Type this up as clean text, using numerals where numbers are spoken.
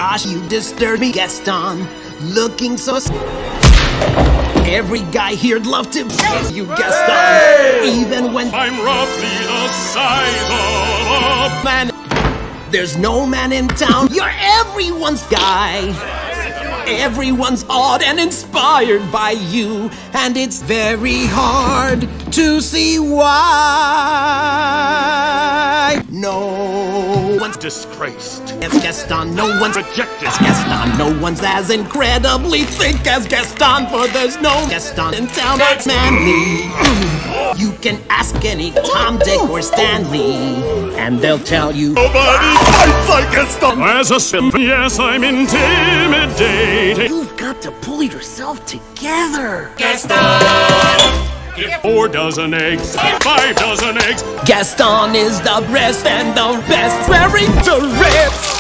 gosh, you disturb me, Gaston. Looking so every guy here'd love to you, Gaston. Even when I'm roughly the size of a man, there's no man in town. You're everyone's guy. Everyone's awed and inspired by you, and it's very hard to see why. No one's disgraced as Gaston. No one's rejected as Gaston. No one's as incredibly thick as Gaston, for there's no Gaston in town that's manly. You can ask any Tom, Dick, or Stanley, and they'll tell you nobody fights like Gaston. As a simp, yes, I'm intimidating. You've got to pull yourself together, Gaston! 4 dozen eggs, 5 dozen eggs. Gaston is the best and the best, wearing the ribs.